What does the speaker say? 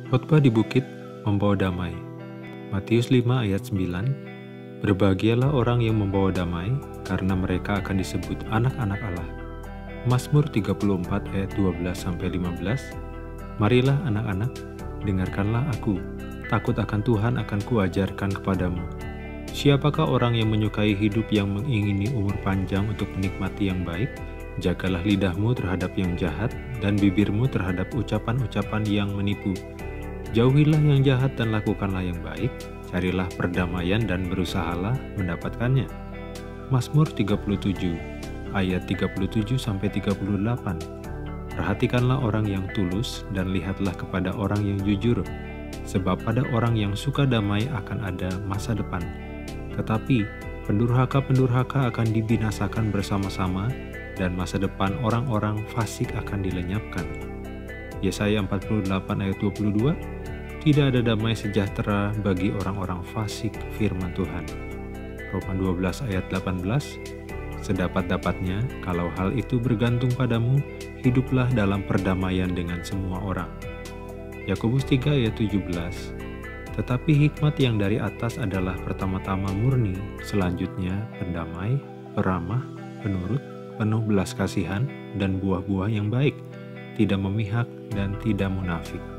Khotbah di bukit membawa damai. Matius 5 ayat 9. Berbahagialah orang yang membawa damai, karena mereka akan disebut anak-anak Allah. Mazmur 34 ayat 12-15. Marilah anak-anak, dengarkanlah aku. Takut akan Tuhan akan kuajarkan kepadamu. Siapakah orang yang menyukai hidup yang mengingini umur panjang untuk menikmati yang baik? Jagalah lidahmu terhadap yang jahat, dan bibirmu terhadap ucapan-ucapan yang menipu. Jauhilah yang jahat dan lakukanlah yang baik, carilah perdamaian dan berusahalah mendapatkannya. Mazmur 37 ayat 37-38. Perhatikanlah orang yang tulus dan lihatlah kepada orang yang jujur, sebab pada orang yang suka damai akan ada masa depan. Tetapi pendurhaka-pendurhaka akan dibinasakan bersama-sama, dan masa depan orang-orang fasik akan dilenyapkan. Yesaya 48 ayat 22. Tidak ada damai sejahtera bagi orang-orang fasik, firman Tuhan. Roma 12 ayat 18. Sedapat-dapatnya, kalau hal itu bergantung padamu, hiduplah dalam perdamaian dengan semua orang. Yakobus 3 ayat 17. Tetapi hikmat yang dari atas adalah pertama-tama murni, selanjutnya pendamai, peramah, penurut, penuh belas kasihan, dan buah-buah yang baik, tidak memihak dan tidak munafik.